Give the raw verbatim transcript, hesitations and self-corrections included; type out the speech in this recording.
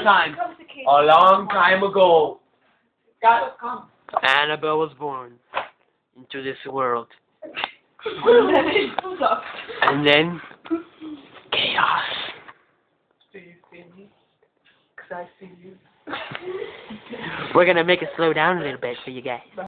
time. A long time ago. Guys, come. Annabelle was born into this world. And then, chaos. Do you see me? Cause I see you. We're gonna make it slow down a little bit for you guys.